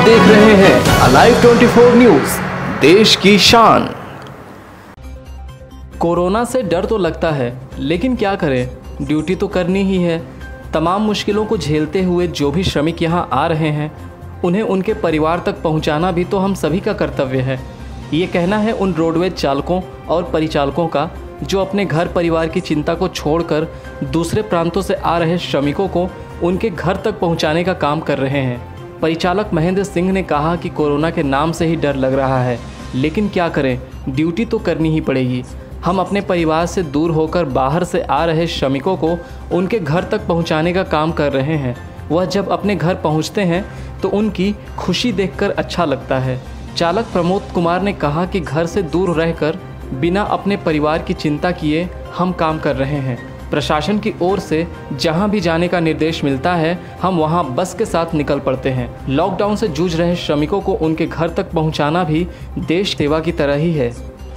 आप देख रहे हैं अलाइव 24 न्यूज, देश की शान। कोरोना से डर तो लगता है, लेकिन क्या करें, ड्यूटी तो करनी ही है। तमाम मुश्किलों को झेलते हुए जो भी श्रमिक यहाँ आ रहे हैं, उन्हें उनके परिवार तक पहुँचाना भी तो हम सभी का कर्तव्य है। ये कहना है उन रोडवेज चालकों और परिचालकों का जो अपने घर परिवार की चिंता को छोड़कर दूसरे प्रांतों से आ रहे श्रमिकों को उनके घर तक पहुंचाने का काम कर रहे हैं। परिचालक महेंद्र सिंह ने कहा कि कोरोना के नाम से ही डर लग रहा है, लेकिन क्या करें, ड्यूटी तो करनी ही पड़ेगी। हम अपने परिवार से दूर होकर बाहर से आ रहे श्रमिकों को उनके घर तक पहुंचाने का काम कर रहे हैं। वह जब अपने घर पहुंचते हैं तो उनकी खुशी देखकर अच्छा लगता है। चालक प्रमोद कुमार ने कहा कि घर से दूर रहकर बिना अपने परिवार की चिंता किए हम काम कर रहे हैं। प्रशासन की ओर से जहां भी जाने का निर्देश मिलता है, हम वहां बस के साथ निकल पड़ते हैं। लॉकडाउन से जूझ रहे श्रमिकों को उनके घर तक पहुंचाना भी देश सेवा की तरह ही है।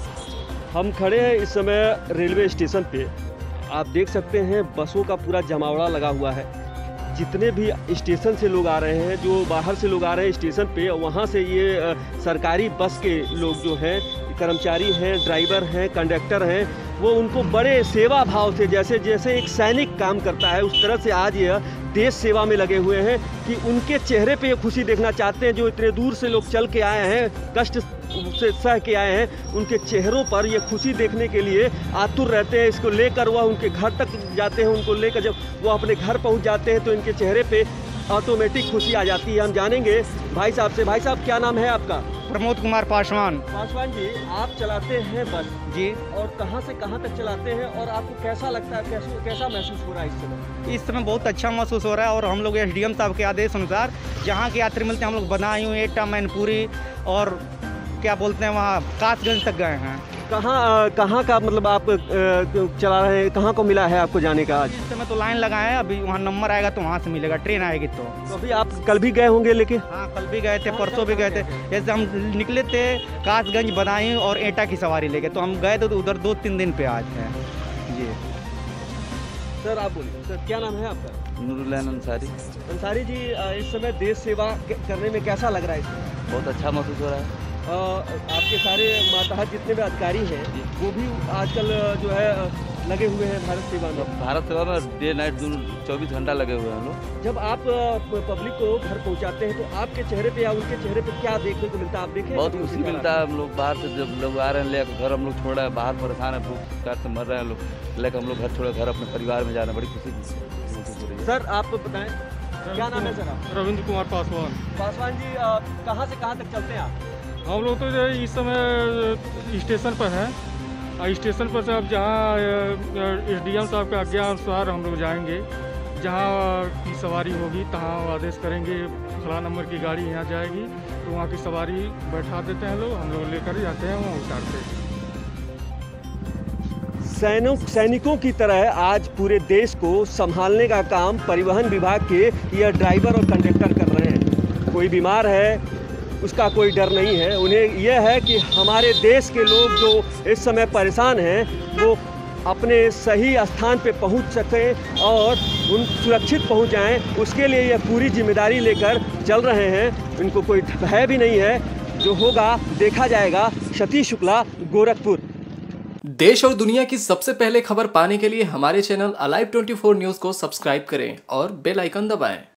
हम खड़े हैं इस समय रेलवे स्टेशन पे। आप देख सकते हैं बसों का पूरा जमावड़ा लगा हुआ है। जितने भी स्टेशन से लोग आ रहे हैं, जो बाहर से लोग आ रहे हैं स्टेशन पे, वहाँ से ये सरकारी बस के लोग जो हैं, कर्मचारी हैं, ड्राइवर हैं, कंडक्टर हैं, वो उनको बड़े सेवा भाव से, जैसे जैसे एक सैनिक काम करता है उस तरह से आज ये देश सेवा में लगे हुए हैं कि उनके चेहरे पे ये खुशी देखना चाहते हैं। जो इतने दूर से लोग चल के आए हैं, कष्ट से सह के आए हैं, उनके चेहरों पर ये खुशी देखने के लिए आतुर रहते हैं। इसको लेकर वह उनके घर तक जाते हैं। उनको लेकर जब वो अपने घर पहुंच जाते हैं तो इनके चेहरे पे ऑटोमेटिक खुशी आ जाती है। हम जानेंगे भाई साहब से। भाई साहब, क्या नाम है आपका? प्रमोद कुमार पासवान। पासवान जी, आप चलाते हैं बस जी, और कहाँ से कहाँ तक चलाते हैं और आपको कैसा लगता है, कैसा महसूस हो रहा है इस समय? इस समय बहुत अच्छा महसूस हो रहा है और हम लोग एसडीएम साहब के आदेश अनुसार जहाँ के यात्री मिलते हैं हम लोग बदायूं, एटा, मैनपुरी और क्या बोलते हैं वहाँ कासगंज तक गए हैं। कहाँ का मतलब आप चला रहे हैं? कहाँ को मिला है आपको जाने का आज? इस समय तो लाइन लगाए हैं, अभी वहाँ नंबर आएगा तो वहाँ से मिलेगा, ट्रेन आएगी तो अभी आप कल भी गए होंगे लेके? हाँ, कल भी गए थे, परसों भी गए थे। जैसे हम निकले थे कासगंज, बदायूं और एटा की सवारी लेके, तो हम गए थे तो उधर 2-3 दिन पे आज हैं जी। सर आप बोलिए। सर क्या नाम है आपका? नूरुल्लाह अंसारी। अंसारी जी, इस समय देश सेवा करने में कैसा लग रहा है? इसमें बहुत अच्छा महसूस हो रहा है। आपके सारे मातहत जितने भी अधिकारी हैं वो भी आजकल जो है लगे हुए हैं भारत सेवा में। भारत सेवा में डे नाइट 24 घंटा लगे हुए हैं हम लोग। जब आप पब्लिक को घर पहुंचाते हैं तो आपके चेहरे पे या उनके चेहरे पे क्या देखने को मिलता है? आप देखें बहुत खुशी मिलता है। हम लोग बाहर से जब लोग आ रहे हैं लेकर घर, हम लोग छोड़ रहे हैं, बाहर परेशान है, भूख प्यास से मर रहे हैं लोग, लेकर हम लोग घर छोड़े घर अपने परिवार में जाना बड़ी खुशी महसूस हो रही है। सर आप बताएं, क्या नाम है सर आप? रविंद्र कुमार पासवान। पासवान जी, कहाँ से कहाँ तक चलते हैं आप? हम लोग तो जो इस समय स्टेशन पर हैं। स्टेशन पर से अब जहाँ एसडीएम साहब के आज्ञा अनुसार हम लोग जाएंगे। जहाँ की सवारी होगी तहाँ आदेश करेंगे, फला नंबर की गाड़ी यहाँ जाएगी तो वहाँ की सवारी बैठा देते हैं लोग, हम लोग लेकर जाते हैं, वहाँ उतारते हैं। सैनिकों की तरह आज पूरे देश को संभालने का काम परिवहन विभाग के यह ड्राइवर और कंडक्टर कर रहे हैं। कोई बीमार है उसका कोई डर नहीं है। उन्हें यह है कि हमारे देश के लोग जो इस समय परेशान हैं वो अपने सही स्थान पे पहुंच सकें और उन सुरक्षित पहुंच जाएं, उसके लिए यह पूरी जिम्मेदारी लेकर चल रहे हैं। इनको कोई भय भी नहीं है। जो होगा देखा जाएगा। सतीश शुक्ला, गोरखपुर। देश और दुनिया की सबसे पहले खबर पाने के लिए हमारे चैनल अलाइव 24 न्यूज को सब्सक्राइब करें और बेल आइकन दबाएं।